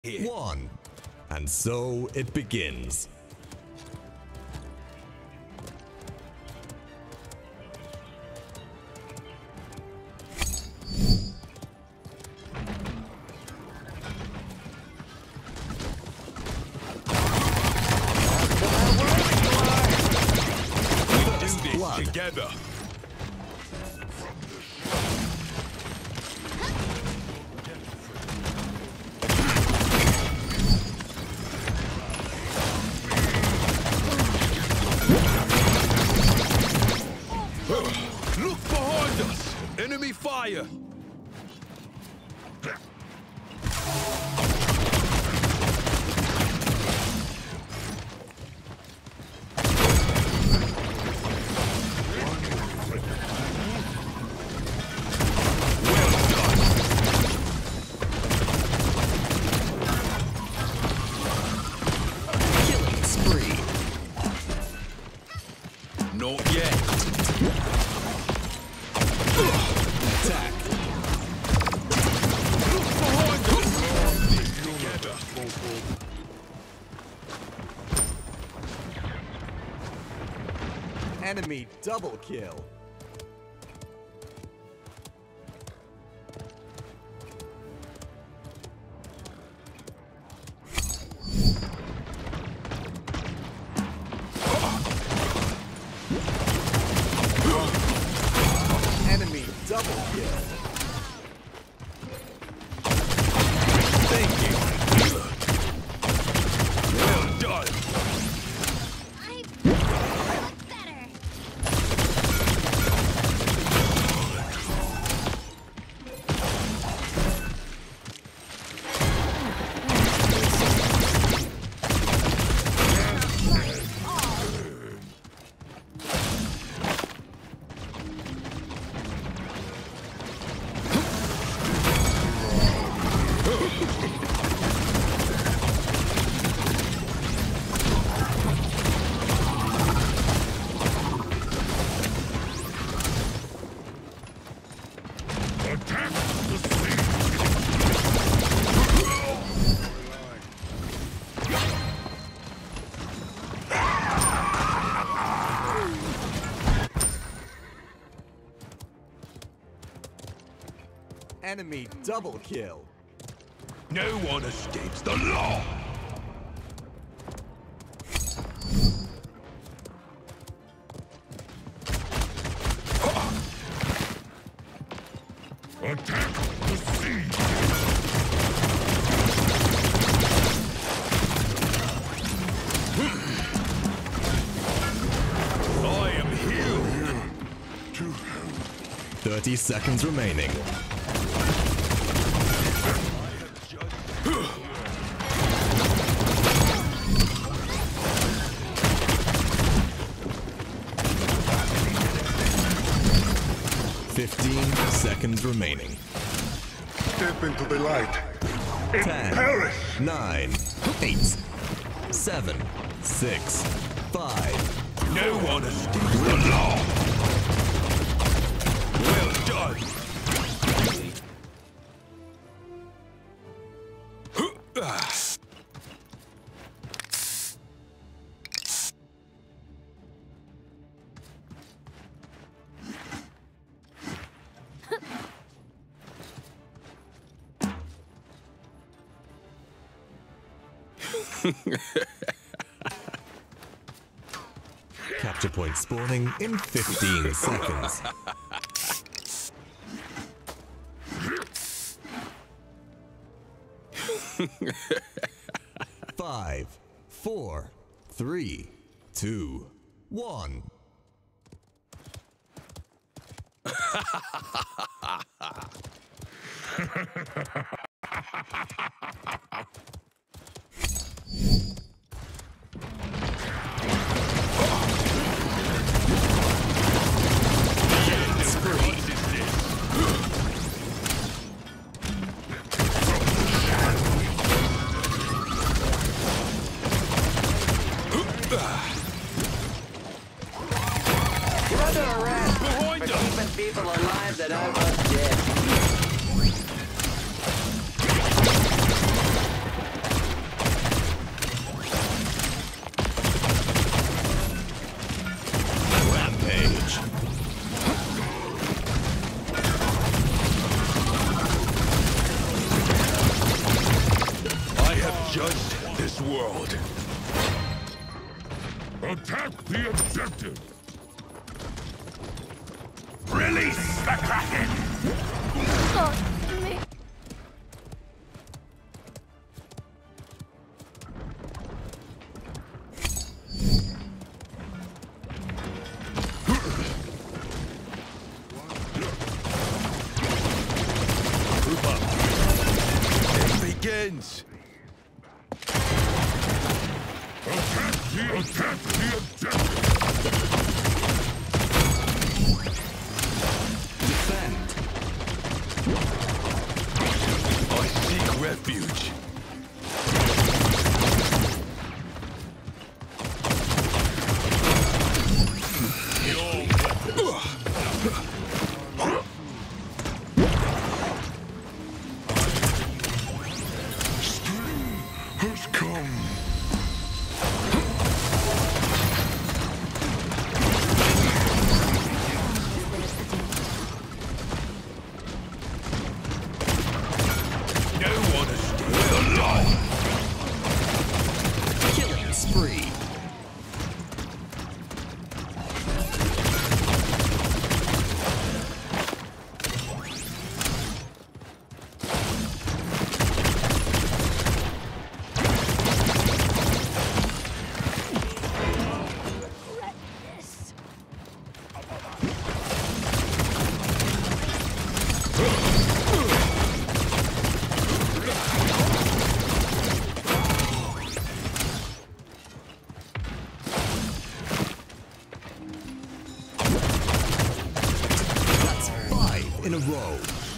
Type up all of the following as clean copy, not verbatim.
Here. 1. And so it begins. Blood. Together. Look behind us! Enemy fire! Not yet. Attack. Look behind us. Together. Enemy double kill. Enemy double kill. Thank you. Well done. I feel better. Enemy double kill. No one escapes the law. Attack the sea. I am healed. 30 seconds remaining. Seconds remaining. Step into the light. 10, Perish. 9, 8, 7, 6, 5. No one escapes the law. Well done. Capture point spawning in 15 seconds. Five, 4, 3, 2, 1. People alive that I was dead. judged this world. Attack the objective! Release the Kraken! Oh, me. It begins! Attack the objective! Defend. I seek refuge. Spring has come. No one is still alive. Killing spree. This. 5 in a row.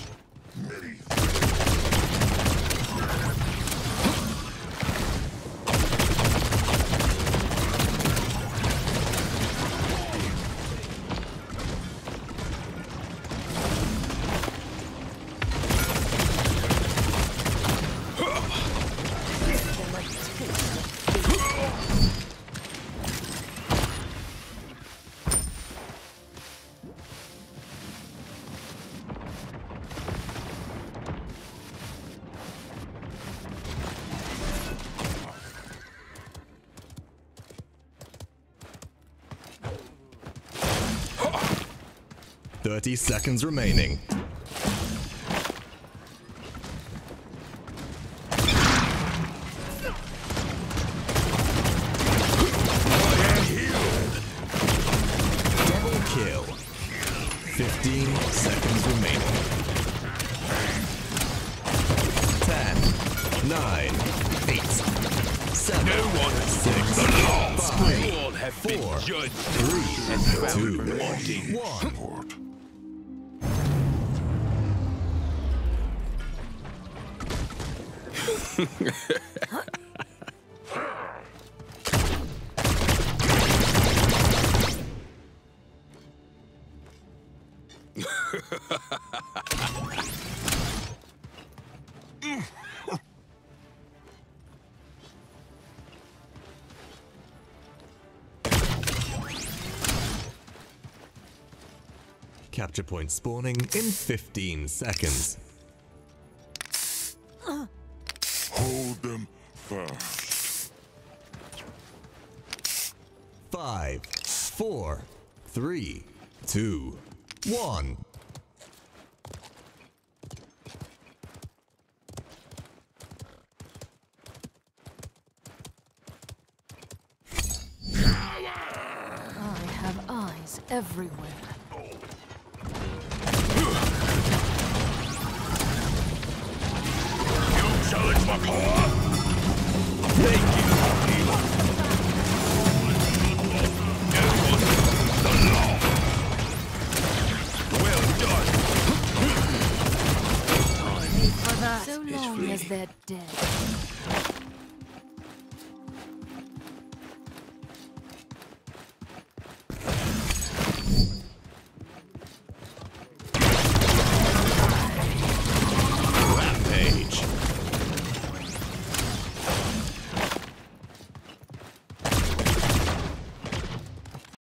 Thirty seconds remaining. Double kill. 15 seconds remaining. 10, 9, 8, 7, No one is 6, the law. 5, You all have 4, been judged 3, and found 2, wanting. 1. Capture point spawning in 15 seconds. Hold them fast. 5, 4, 3, 2, 1. I have eyes everywhere. You challenge my power? Thank you.